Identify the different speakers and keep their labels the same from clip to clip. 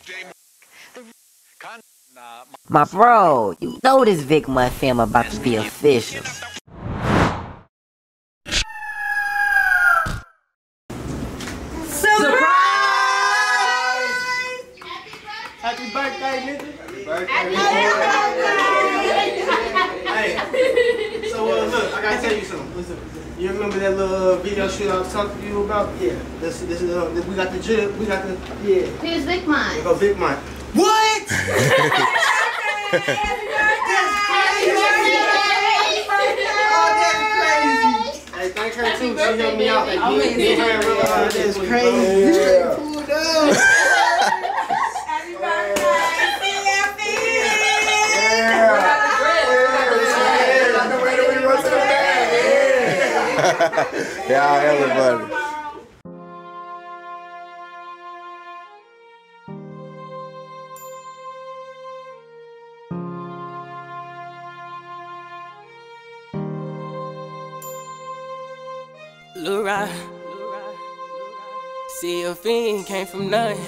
Speaker 1: My bro, you know this Vic Month film about to be official.
Speaker 2: Surprise! Happy birthday, nigga. Happy birthday. Hey, so look, I gotta tell you something. Listen. You remember that little video shoot I was talking to you about? Yeah. This we got the drip. We got the
Speaker 3: Here's Vic Month.
Speaker 2: We go Vic Month. What? Hey, thank her too. She helped me out. Like, that's crazy. You straight pulled up. Happy birthday.
Speaker 4: Yeah, everybody.
Speaker 5: Lil Rod, see your fiend came from nothing.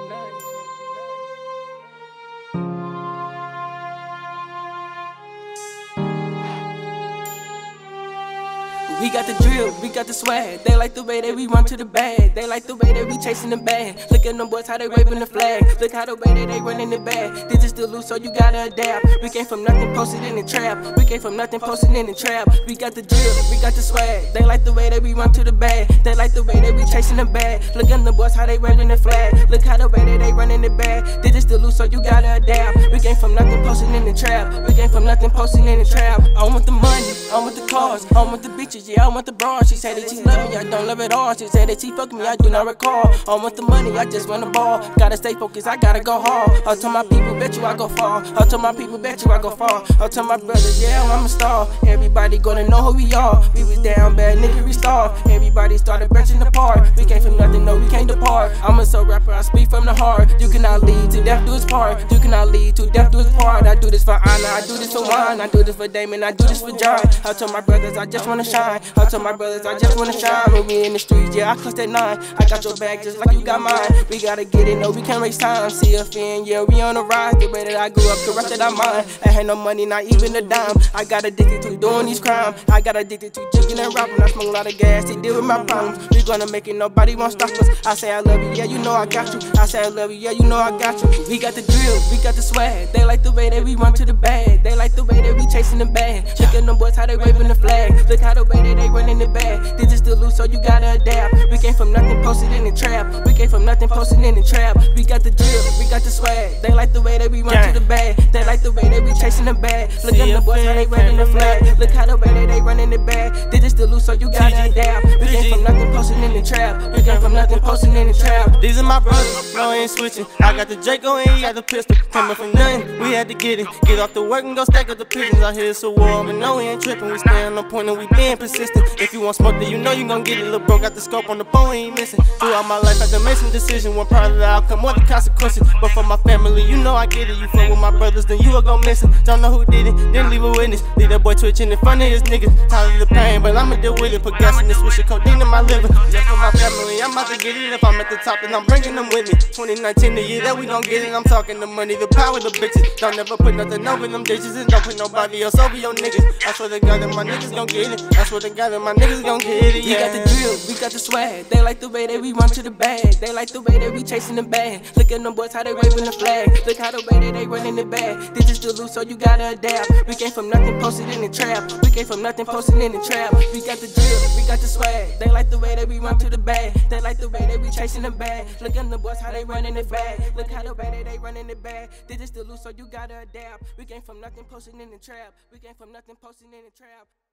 Speaker 5: We got the drill, we got the swag. They like the way that we run to the bag. They like the way that we chasing the bag. Look at them boys, how they waving the flag. Look how the way that they running the bag. This is still loose, so you gotta adapt. We came from nothing, posted in the trap. We came from nothing, posted in the trap. We got the drill, we got the swag. They like the way that we run to the bag. They like the way that we chasing the bag. Look at them boys, how they waving the flag. Look how the way that they running the bag. This is still loose, so you gotta adapt. We came from nothing, posted in the trap. We came from nothing, posted in the trap. I want the money, I want the cars, I want the bitches. Yeah, I want the bras. She said that she love me, I don't love it all. She said that she fuck me, I do not recall. I want the money, I just want the ball. Gotta stay focused, I gotta go hard. I told my people, bet you I go far. I told my people, bet you I go far. I told my brothers, yeah, I'm a star. Everybody gonna know who we are. We was down bad, nigga, restart. Everybody started branching apart. We came from nothing, no, we can't depart. I'm a soul rapper, I speak from the heart. You cannot lead to death do its part. You cannot lead to death do its part. I do this for honor, I do this for wine. I do this for Damon, I do this for John. I told my brothers, I just wanna shine. I told my brothers, I just wanna shine. When we in the streets, yeah, I clutch that 9. I got your bag just like you got mine. We gotta get it, no, we can't waste time. See a fin, yeah, we on the rise. The way that I grew up, corrupted our mind. I had no money, not even a dime. I got addicted to doing these crimes. I got addicted to drinking and rapping. I smoke a lot of gas to deal with my problems. We gonna make it, nobody won't stop us. I say I love you, yeah, you know I got you. I say I love you, yeah, you know I got you. We got the drill, we got the swag. They like the way that we run to the bag. They like the way that we chasing the bag. Look at them boys, how they waving the flag. Look how the way that they running the bag. This is still loose, so you gotta adapt. We came from nothing, posted in the trap. We came from nothing, posted in the trap. We got the drill, we got the swag. They like the way that we run to the bag. They like the way that we chasing the bag. Look at the boys, how they waving the flag. Look how the way that they running the bag. This is still loose, so you gotta adapt. We came from nothing, posted in the trap. We came from nothing, posted in the trap.
Speaker 6: These are my brothers, no, I ain't switching. I got the Draco and he got the pistol. Coming from nothing, we had to get it. Get off the work and go stack up the pigeons. Out here it's a war, but no, we ain't tripping. We stay on the point and we being persistent. If you want smoke, then you know you gon' get it. Lil' bro got the scope on the phone, he ain't missing. Throughout my life, I had to make some decisions. One part of the outcome, or the consequences. But for my family, you know I get it. You fuck with my brothers, then you will go missing. Don't know who did it, didn't leave a witness. Leave that boy twitching in front of his niggas. Tired of the pain, but I'ma deal with it. Put gas in this switch of codeine in my liver. Just for my family, I'm about to get it. If I'm at the top, then I'm bringing them with me. 2019, the year that we gon' get it. I'm talking the money, the power, the bitches. Don't ever put nothing over them ditches. And don't put nobody else over your niggas. I swear to God that my niggas gon' get it. I swear to God that my niggas gon' get it, yeah.
Speaker 5: We got the drill, we got the swag. They like the way that we run to the bag. They like the way that we chasing the bag. Look at them boys, how they waving the flag. Look how the way that they running the bag. This is still loose, so you gotta adapt. We came from nothing, posted in the trap. We came from nothing, posted in the trap. We got the drill, we got the swag. They like the way that we run to the bag. They like the way that we chasing the bag. Look at them boys, how they running the bag. Look how the way that they running the bag. This is still loose, so you gotta adapt. We came from nothing, posted in the trap. We came from nothing, posted in the trap.